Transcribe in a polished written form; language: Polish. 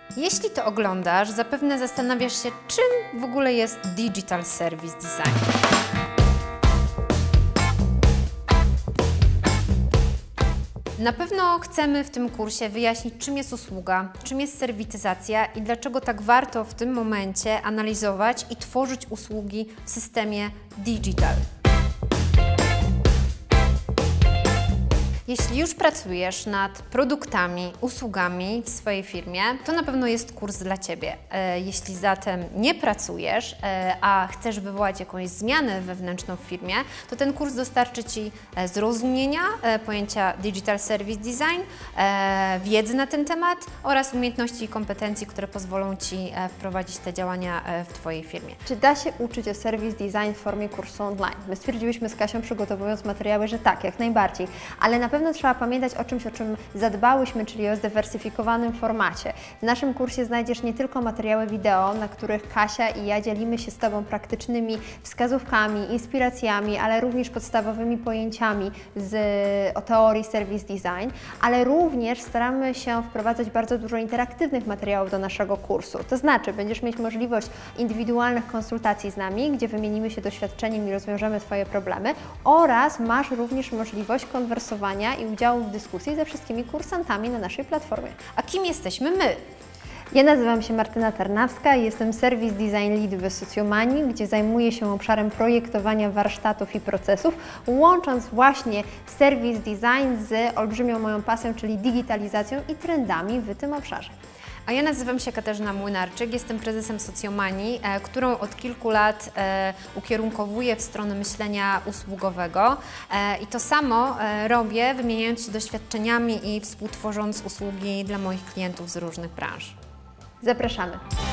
Jeśli to oglądasz, zapewne zastanawiasz się, czym w ogóle jest Digital Service Design. Na pewno chcemy w tym kursie wyjaśnić, czym jest usługa, czym jest serwityzacja i dlaczego tak warto w tym momencie analizować i tworzyć usługi w systemie digital. Jeśli już pracujesz nad produktami, usługami w swojej firmie, to na pewno jest kurs dla Ciebie. Jeśli zatem nie pracujesz, a chcesz wywołać jakąś zmianę wewnętrzną w firmie, to ten kurs dostarczy Ci zrozumienia pojęcia Digital Service Design, wiedzy na ten temat oraz umiejętności i kompetencji, które pozwolą Ci wprowadzić te działania w Twojej firmie. Czy da się uczyć o Service Design w formie kursu online? My stwierdziłyśmy z Kasią, przygotowując materiały, że tak, jak najbardziej, ale na pewno trzeba pamiętać o czymś, o czym zadbałyśmy, czyli o zdywersyfikowanym formacie. W naszym kursie znajdziesz nie tylko materiały wideo, na których Kasia i ja dzielimy się z Tobą praktycznymi wskazówkami, inspiracjami, ale również podstawowymi pojęciami o teorii Service Design, ale również staramy się wprowadzać bardzo dużo interaktywnych materiałów do naszego kursu. To znaczy, będziesz mieć możliwość indywidualnych konsultacji z nami, gdzie wymienimy się doświadczeniem i rozwiążemy Twoje problemy, oraz masz również możliwość konwersowania i udziału w dyskusji ze wszystkimi kursantami na naszej platformie. A kim jesteśmy my? Ja nazywam się Martyna Tarnawska i jestem Service Design Lead w Socjomanii, gdzie zajmuję się obszarem projektowania warsztatów i procesów, łącząc właśnie Service Design z olbrzymią moją pasją, czyli digitalizacją i trendami w tym obszarze. A ja nazywam się Katarzyna Młynarczyk, jestem prezesem Socjomanii, którą od kilku lat ukierunkowuję w stronę myślenia usługowego i to samo robię, wymieniając się doświadczeniami i współtworząc usługi dla moich klientów z różnych branż. Zapraszamy!